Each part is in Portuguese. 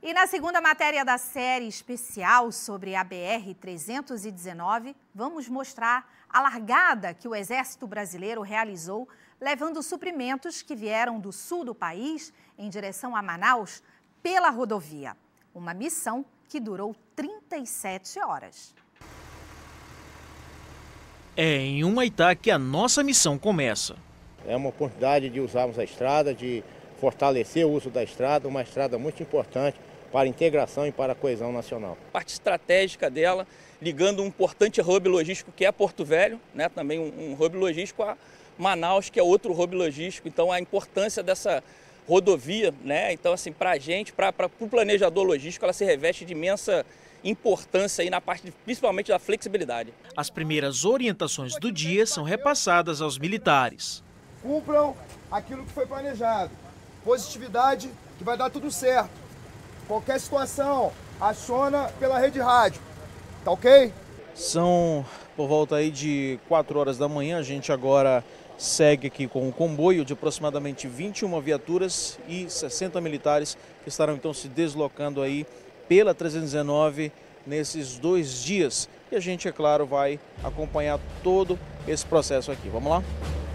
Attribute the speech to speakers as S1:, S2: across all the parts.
S1: E na segunda matéria da série especial sobre a BR-319, vamos mostrar a largada que o Exército Brasileiro realizou, levando suprimentos que vieram do sul do país em direção a Manaus pela rodovia. Uma missão que durou 37 horas.
S2: É em Humaitá que a nossa missão começa.
S3: É uma oportunidade de usarmos a estrada, de fortalecer o uso da estrada, uma estrada muito importante para a integração e para a coesão nacional.
S4: Parte estratégica dela, ligando um importante hub logístico que é Porto Velho, né? Também um hub logístico a Manaus, que é outro hub logístico. Então a importância dessa rodovia, né? Então assim, para a gente, para o planejador logístico, ela se reveste de imensa importância aí na parte principalmente da flexibilidade.
S2: As primeiras orientações do dia são repassadas aos militares.
S5: Cumpram aquilo que foi planejado. Positividade, que vai dar tudo certo. Qualquer situação, aciona pela rede rádio. Tá ok?
S6: São por volta aí de 4 horas da manhã. A gente agora segue aqui com um comboio de aproximadamente 21 viaturas e 60 militares que estarão então se deslocando aí pela 319 nesses 2 dias. E a gente, é claro, vai acompanhar todo esse processo aqui. Vamos lá?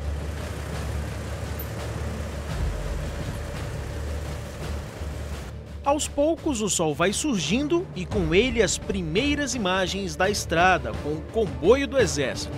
S2: Aos poucos o sol vai surgindo e com ele as primeiras imagens da estrada com o comboio do Exército.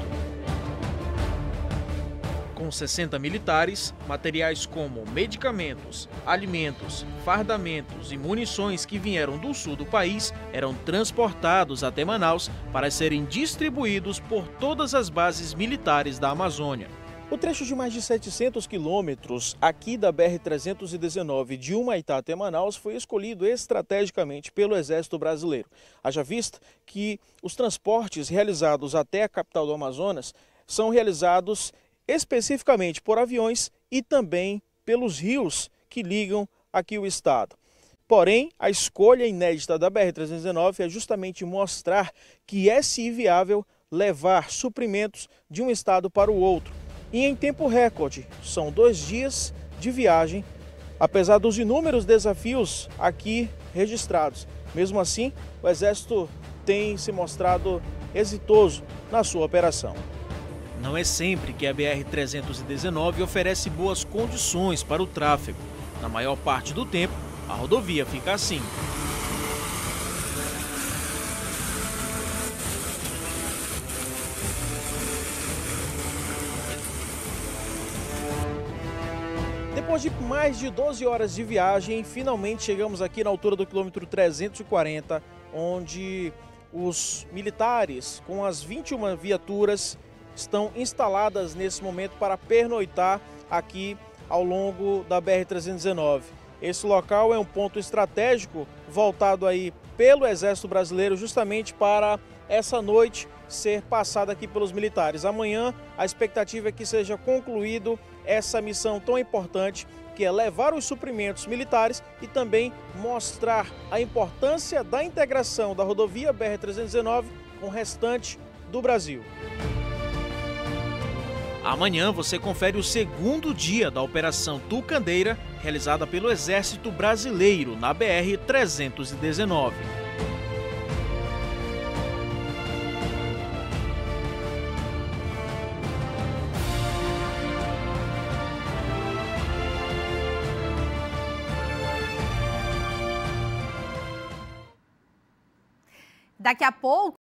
S2: Com 60 militares, materiais como medicamentos, alimentos, fardamentos e munições que vieram do sul do país eram transportados até Manaus para serem distribuídos por todas as bases militares da Amazônia.
S6: O trecho de mais de 700 quilômetros aqui da BR-319 de Humaitá até Manaus foi escolhido estrategicamente pelo Exército Brasileiro. Haja vista que os transportes realizados até a capital do Amazonas são realizados especificamente por aviões e também pelos rios que ligam aqui o estado. Porém, a escolha inédita da BR-319 é justamente mostrar que é sim viável levar suprimentos de um estado para o outro. E em tempo recorde, são 2 dias de viagem, apesar dos inúmeros desafios aqui registrados. Mesmo assim, o Exército tem se mostrado exitoso na sua operação.
S2: Não é sempre que a BR-319 oferece boas condições para o tráfego. Na maior parte do tempo, a rodovia fica assim.
S6: Depois de mais de 12 horas de viagem, finalmente chegamos aqui na altura do quilômetro 340, onde os militares com as 21 viaturas estão instaladas nesse momento para pernoitar aqui ao longo da BR-319. Esse local é um ponto estratégico voltado aí pelo Exército Brasileiro justamente para essa noite ser passada aqui pelos militares. Amanhã a expectativa é que seja concluído essa missão tão importante, que é levar os suprimentos militares e também mostrar a importância da integração da rodovia BR-319 com o restante do Brasil.
S2: Amanhã você confere o segundo dia da Operação Tucandeira, realizada pelo Exército Brasileiro na BR-319.
S1: Daqui a pouco,